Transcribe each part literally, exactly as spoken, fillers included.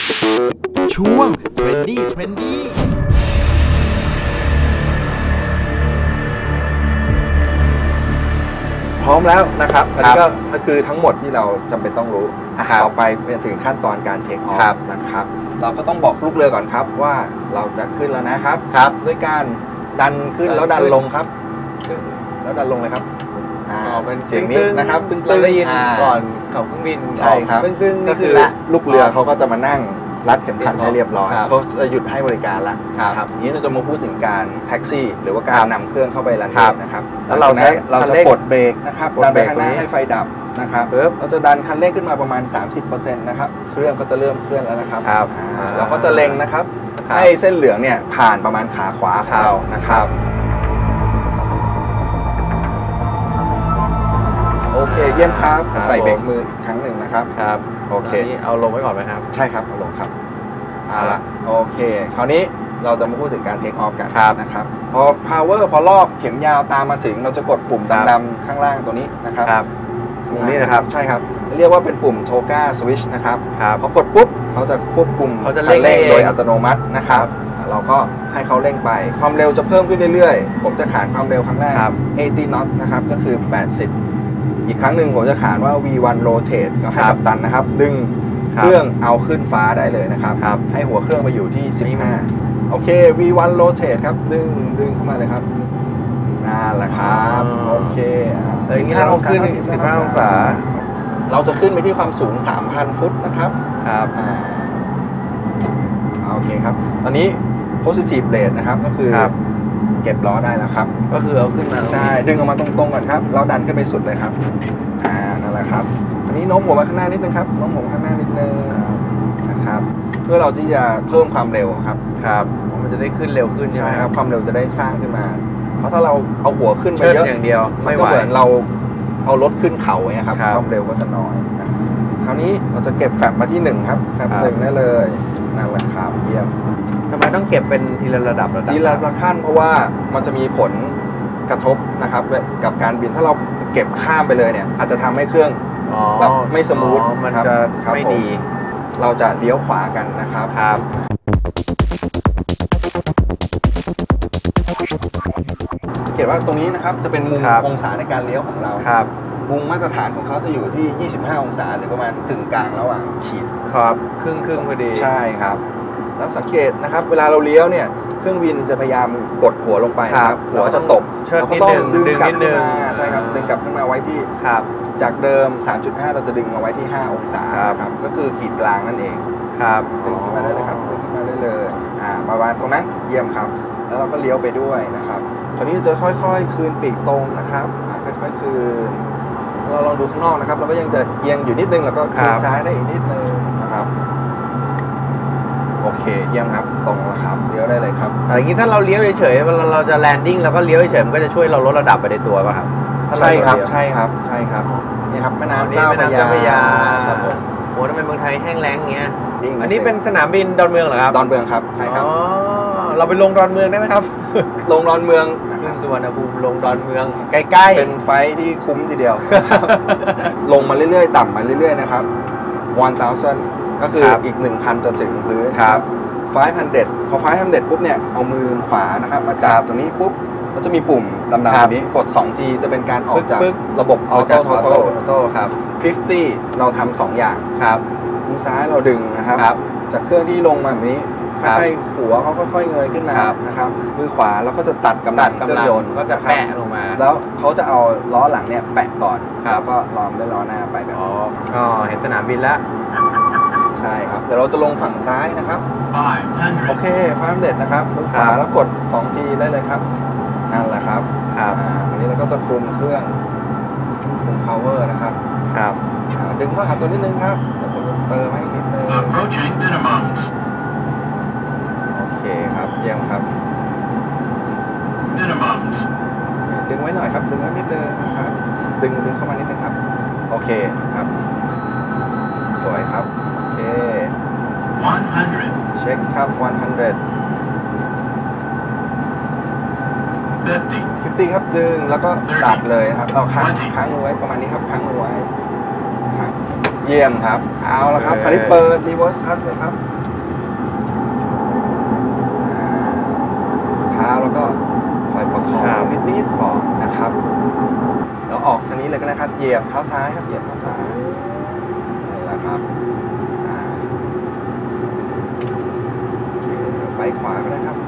ช่วงเทรนดี้เทรนดี้พร้อมแล้วนะครับอันนี้ก็คือทั้งหมดที่เราจำเป็นต้องรู้ต่อไปเป็นถึงขั้นตอนการเทคออฟนะครับเราก็ต้องบอกลูกเรือก่อนครับว่าเราจะขึ้นแล้วนะครับครับด้วยการดันขึ้นแล้วดันลงครับแล้วดันลงเลยครับเป็นเสียงนี้นะครับตึ้งๆเราได้ยินก่อนขับเครื่องบินใช่ครับตึ้งๆก็คือลูกเรือเขาก็จะมานั่งรัดเข็มขัดให้เรียบร้อยเขาจะหยุดให้บริการแล้วครับทีนี้เราจะมาพูดถึงการแท็กซี่หรือว่าการนำเครื่องเข้าไปรันเวย์นะครับแล้วเราเราจะปลดเบรกนะครับดันไปข้างหน้าให้ไฟดับนะครับเราจะดันคันเร่งขึ้นมาประมาณ สามสิบเปอร์เซ็นต์ นะครับเครื่องก็จะเริ่มเคลื่อนแล้วนะครับเราก็จะเล็งนะครับให้เส้นเหลืองเนี่ยผ่านประมาณขาขวาของเรานะครับโอเคเยี่ยมครับใส่เบรกมืออีกครั้งหนึ่งนะครับครับโอเคเอาลงไว้ก่อนไหมครับใช่ครับเอาลงครับเอาละโอเคคราวนี้เราจะมาพูดถึงการเทคออฟกันนะครับพอ power พอรอบเข็มยาวตามมาถึงเราจะกดปุ่มดำๆข้างล่างตัวนี้นะครับปุ่มนี้นะครับใช่ครับเรียกว่าเป็นปุ่มโชก้าสวิชนะครับพอกดปุ๊บเขาจะควบคุมเขาจะเร่งโดยอัตโนมัตินะครับเราก็ให้เขาเร่งไปความเร็วจะเพิ่มขึ้นเรื่อยๆผมจะขานความเร็วครั้งแรกแปดสิบ น็อตนะครับก็คือแปดสิบอีกครั้งหนึ่งผมจะขานว่า วี วัน rotate ก็ให้กัปตันนะครับดึงเครื่องเอาขึ้นฟ้าได้เลยนะครับให้หัวเครื่องไปอยู่ที่สิบห้าโอเค วี วัน rotate ครับดึงดึงเข้ามาเลยครับนั่นแหละครับโอเคอย่างนี้เราขึ้นสิบห้าองศาเราจะขึ้นไปที่ความสูง สามพัน ฟุตนะครับครับโอเคครับตอนนี้ positive rate นะครับก็คือเก็บล้อได้แล้วครับก็คือเอาขึ้นมาใช่ดึงออกมาตรงๆก่อนครับเราดันขึ้นไปสุดเลยครับอ่านั่นแหละครับอันนี้โน้มหัวมาข้างหน้านิดนึงครับโน้มหัวมาข้างหน้านิดนึงนะครับเพื่อเราที่จะเพิ่มความเร็วครับครับมันจะได้ขึ้นเร็วขึ้นใช่ไหมครับความเร็วจะได้สร้างขึ้นมาเพราะถ้าเราเอาหัวขึ้นไปเยอะอย่างเดียวไม่ไหวเหมือนเราเอารถขึ้นเขาเนี่ยครับความเร็วก็จะน้อยคราวนี้เราจะเก็บแฟบมาที่หนึ่งครับแฟบหนึ่งได้เลยนั่นแหละครับเยี่ยมทำไมต้องเก็บเป็นทีละระดับระดับทีละขั้นเพราะว่ามันจะมีผลกระทบนะครับกับการบินถ้าเราเก็บข้ามไปเลยเนี่ยอาจจะทำให้เครื่องแบบไม่สมูทมันจะไม่ดีเราจะเลี้ยวขวากันนะครับครับสังเกตว่าตรงนี้นะครับจะเป็นมุมองศาในการเลี้ยวของเราครับมุมมาตรฐานของเขาจะอยู่ที่ยี่สิบห้าองศาหรือประมาณกึ่งกลางระหว่างขีดครับครึ่งครึ่งพอดีใช่ครับแล้วสังเกตนะครับเวลาเราเลี้ยวเนี่ยเครื่องบินจะพยายามกดหัวลงไปนะครับหัวจะตกเราก็ต้องดึงกลับขึ้นมาใช่ครับดึงกลับขึ้นมาไว้ที่จากเดิม สามจุดห้า เราจะดึงมาไว้ที่ห้าองศาครับก็คือขีดกลางนั่นเองครับดึงขึ้นมาได้เลยครับดึงขึ้นมาได้เลยอ่ามาไว้ตรงนั้นเยี่ยมครับแล้วเราก็เลี้ยวไปด้วยนะครับคราวนี้จะค่อยๆคืนปีกตรงนะครับค่อยๆคืนเราลองดูข้างนอกนะครับเราก็ยังจะเอียงอยู่นิดนึงแล้วก็คืนซ้ายได้อีกนิดนึงนะครับโอเคเยี่ยมครับตรงแล้วครับเลี้ยวได้เลยครับอย่างนี้ถ้าเราเลี้ยวเฉยๆเวลาเราจะแลนดิ้งเราก็เลี้ยวเฉยๆมันก็จะช่วยเราลดระดับไปในตัวป่ะครับใช่ครับใช่ครับใช่ครับนี่ครับแม่น้ำเจ้าพระยาครับผมโอ้ทำไมเมืองไทยแห้งแล้งเงี้ยอันนี้เป็นสนามบินดอนเมืองเหรอครับดอนเมืองครับใช่ครับอ๋อเราไปลงดอนเมืองได้ไหมครับลงดอนเมืองขึ้นสุวรรณภูมิลงดอนเมืองใกล้ๆเป็นไฟที่คุ้มทีเดียวลงมาเรื่อยๆต่ำมาเรื่อยๆนะครับหนึ่งพันก็คืออีก หนึ่งพัน จะถึงพื้นครับห้าพันพอห้าพันปุ๊บเนี่ยเอามือขวานะครับมาจับตรงนี้ปุ๊บก็จะมีปุ่มดำๆตรงนี้กดสองทีจะเป็นการออกจากระบบออโต้ออโต้ครับห้าสิบเราทำสองอย่างครับมือซ้ายเราดึงนะครับจากเครื่องที่ลงมาแบบนี้ค่อยๆหัวเขาค่อยๆเงยขึ้นมานะครับมือขวาเราก็จะตัดกำลังเครื่องยนต์ก็จะแปะลงมาแล้วเขาจะเอาล้อหลังเนี่ยแปะก่อนแล้วก็ล้อมด้วยล้อหน้าไปแบบนี้อ๋อเห็นสนามบินแล้วใช่ครับเดี๋ยวเราจะลงฝั่งซ้ายนะครับโอเคฟ้าเด็ดนะครับมือขวาแล้วกดสองทีได้เลยครับนั่นแหละครับครับอันนี้เราก็จะคุมเครื่องคุม power นะครับครับดึงเข้าหาตัวนิดนึงครับเดี๋ยวผมจะเติมให้นิดนึงโอเคครับเยี่ยมครับดึงไว้หน่อยครับดึงไว้นิดนึงนะครับดึงดึงเข้ามานิดนึงครับโอเคครับสวยครับโอเคเช็คครับหนึ่งร้อย ห้าสิบครับดึงแล้วก็ตัดเลยครับเอาค้างค้างไว้ประมาณนี้ครับค้างไว้เยี่ยมครับเอาละครับคันนี้เปิดรีเวิร์สทัชเลยครับนะครับเหยียบเท้าซ้ายครับเหยียบเท้าซ้ายนี่แหละครับไปขวาก็ได้ครับ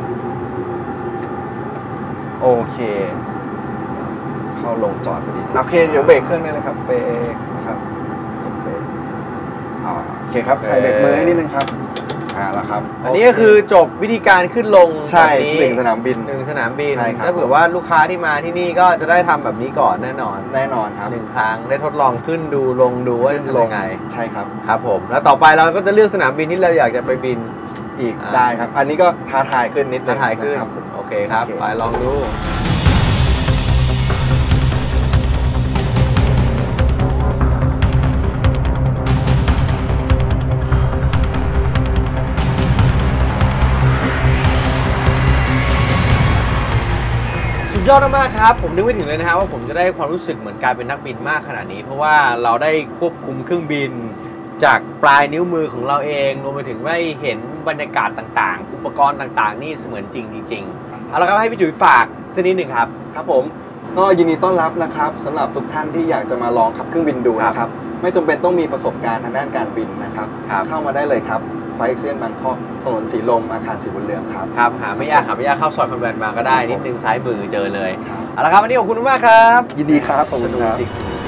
โอเคเข้าลงจอดพอดีโอเคเดี๋ยวเบรกเครื่องได้เลยครับเบรกนะครับเบรกอ่าโอเคครับใส่เบรกมือให้นิดนึงครับอ่าแล้วครับอันนี้ก็คือจบวิธีการขึ้นลงใช่หนึ่งสนามบินหนึ่งสนามบินใช่ครับถ้าเผื่อว่าลูกค้าที่มาที่นี่ก็จะได้ทำแบบนี้ก่อนแน่นอนแน่นอนครับหนึ่งครั้งได้ทดลองขึ้นดูลงดูว่าจะเป็นยังไงใช่ครับครับผมแล้วต่อไปเราก็จะเลือกสนามบินที่เราอยากจะไปบินอีกได้ครับอันนี้ก็ท้าทายขึ้นนิดท้าทายขึ้นโอเคครับไปลองดูยอดมากครับผมนึกไม่ถึงเลยนะครับว่าผมจะได้ความรู้สึกเหมือนการเป็นนักบินมากขนาดนี้เพราะว่าเราได้ควบคุมเครื่องบินจากปลายนิ้วมือของเราเองรวมไปถึงได้เห็นบรรยากาศต่างๆอุปกรณ์ต่างๆนี่เสมือนจริงจริงๆเอาละครับให้พี่จุ๋ยฝากสักนิดหนึ่งครับครับผมก็ยินดีต้อนรับนะครับสำหรับทุกท่านที่อยากจะมาลองขับเครื่องบินดูนะครับไม่จำเป็นต้องมีประสบการณ์ทางด้านการบินนะครับเข้ามาได้เลยครับไฟเอ็กเซียนบางกอกถนนสีลมอาคารสีบุญเรืองครับครับหาไม่ยากหาไม่ยากเข้าซอยคอนแวนต์มาก็ได้นิดนึงซ้ายมือเจอเลยเอาละครับวันนี้ขอบคุณมากครับยินดีครับขอบคุณครับ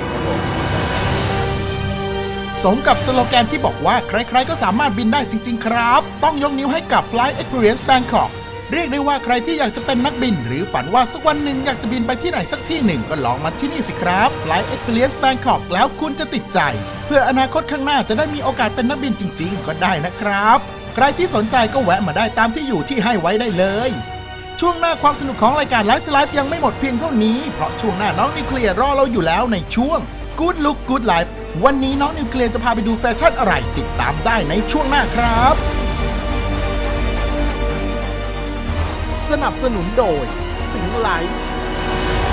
สมกับสโลแกนที่บอกว่าใครๆก็สามารถบินได้จริงๆครับต้องยกนิ้วให้กับ Flight Experience Bangkok เรียกได้ว่าใครที่อยากจะเป็นนักบินหรือฝันว่าสักวันหนึ่งอยากจะบินไปที่ไหนสักที่หนึ่งก็ลองมาที่นี่สิครับ Flight Experience Bangkok แล้วคุณจะติดใจเพื่ออนาคตข้างหน้าจะได้มีโอกาสเป็นนักบินจริงๆก็ได้นะครับใครที่สนใจก็แวะมาได้ตามที่อยู่ที่ให้ไว้ได้เลยช่วงหน้าความสนุกของรายการ Life to Life ยังไม่หมดเพียงเท่านี้เพราะช่วงหน้าน้องนิวเคลียร์รอเราอยู่แล้วในช่วง Good Look Good Life วันนี้น้องนิวเคลียร์จะพาไปดูแฟชั่นอะไรติดตามได้ในช่วงหน้าครับสนับสนุนโดยสิงห์ไลท์